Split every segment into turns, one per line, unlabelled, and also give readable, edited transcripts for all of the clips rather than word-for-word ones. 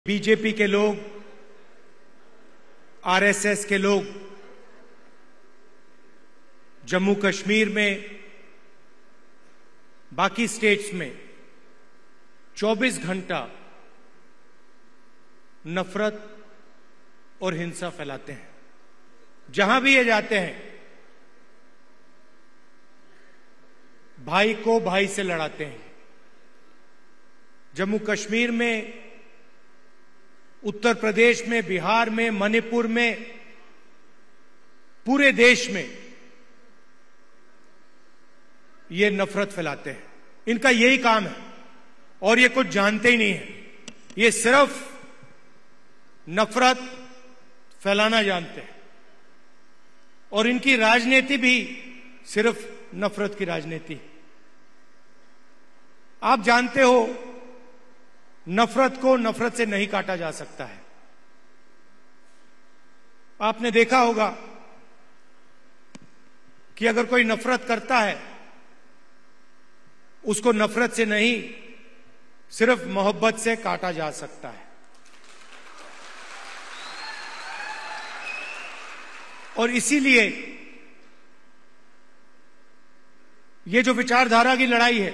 BJP के लोग, RSS के लोग जम्मू कश्मीर में, बाकी स्टेट्स में 24 घंटा नफरत और हिंसा फैलाते हैं। जहां भी ये जाते हैं, भाई को भाई से लड़ाते हैं। जम्मू कश्मीर में, उत्तर प्रदेश में, बिहार में, मणिपुर में, पूरे देश में ये नफरत फैलाते हैं। इनका यही काम है और ये कुछ जानते ही नहीं है। ये सिर्फ नफरत फैलाना जानते हैं और इनकी राजनीति भी सिर्फ नफरत की राजनीति। आप जानते हो, नफरत को नफरत से नहीं काटा जा सकता है। आपने देखा होगा कि अगर कोई नफरत करता है, उसको नफरत से नहीं, सिर्फ मोहब्बत से काटा जा सकता है। और इसीलिए ये जो विचारधारा की लड़ाई है,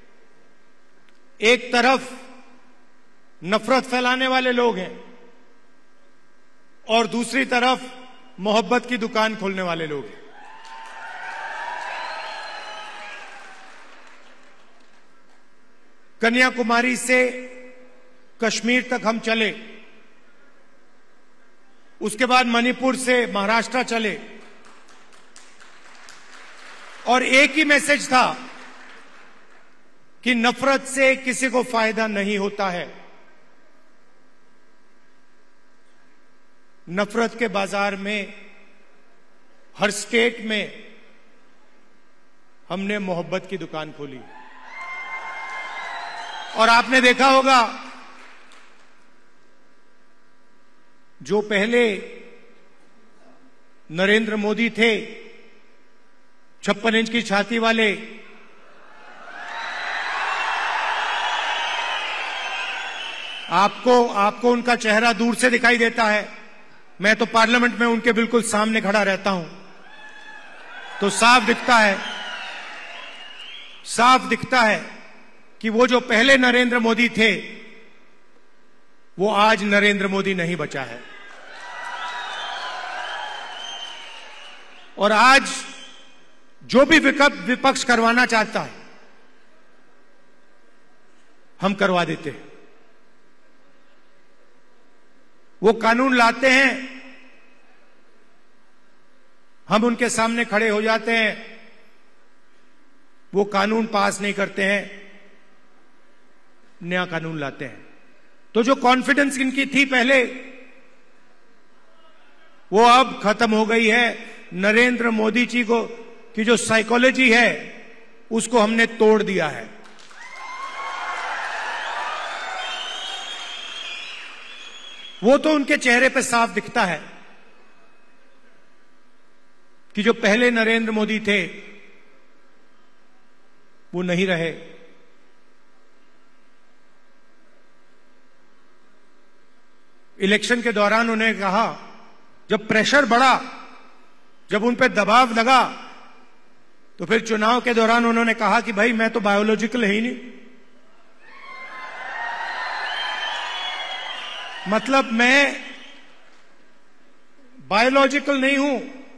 एक तरफ नफरत फैलाने वाले लोग हैं और दूसरी तरफ मोहब्बत की दुकान खोलने वाले लोग हैं। कन्याकुमारी से कश्मीर तक हम चले, उसके बाद मणिपुर से महाराष्ट्र चले और एक ही मैसेज था कि नफरत से किसी को फायदा नहीं होता है। नफरत के बाजार में, हर स्टेट में हमने मोहब्बत की दुकान खोली। और आपने देखा होगा, जो पहले नरेंद्र मोदी थे, 56 इंच की छाती वाले, आपको उनका चेहरा दूर से दिखाई देता है। मैं तो पार्लियामेंट में उनके बिल्कुल सामने खड़ा रहता हूं, तो साफ दिखता है कि वो जो पहले नरेंद्र मोदी थे, वो आज नरेंद्र मोदी नहीं बचा है। और आज जो भी विपक्ष करवाना चाहता है, हम करवा देते हैं। वो कानून लाते हैं, हम उनके सामने खड़े हो जाते हैं, वो कानून पास नहीं करते हैं, नया कानून लाते हैं। तो जो कॉन्फिडेंस इनकी थी पहले, वो अब खत्म हो गई है। नरेंद्र मोदी जी को की जो साइकोलॉजी है, उसको हमने तोड़ दिया है। वो तो उनके चेहरे पे साफ दिखता है कि जो पहले नरेंद्र मोदी थे, वो नहीं रहे। इलेक्शन के दौरान उन्हें कहा, जब प्रेशर बढ़ा, जब उन पे दबाव लगा, तो फिर चुनाव के दौरान उन्होंने कहा कि भाई मैं तो बायोलॉजिकल है ही नहीं, मतलब मैं बायोलॉजिकल नहीं हूं,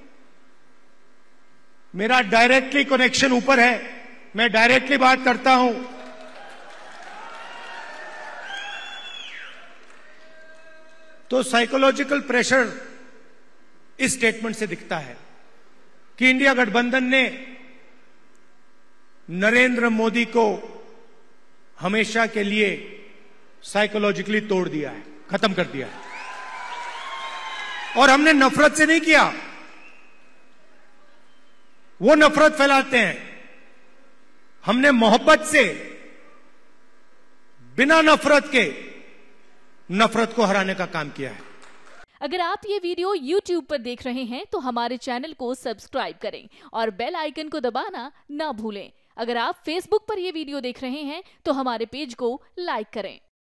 मेरा डायरेक्टली कनेक्शन ऊपर है, मैं डायरेक्टली बात करता हूं। तो साइकोलॉजिकल प्रेशर इस स्टेटमेंट से दिखता है कि इंडिया गठबंधन ने नरेंद्र मोदी को हमेशा के लिए साइकोलॉजिकली तोड़ दिया है, खत्म कर दिया है। और हमने नफरत से नहीं किया, वो नफरत फैलाते हैं। हमने मोहब्बत से, बिना नफरत के, नफरत को हराने का काम किया है।
अगर आप ये वीडियो YouTube पर देख रहे हैं तो हमारे चैनल को सब्सक्राइब करें और बेल आइकन को दबाना ना भूलें। अगर आप Facebook पर ये वीडियो देख रहे हैं तो हमारे पेज को लाइक करें।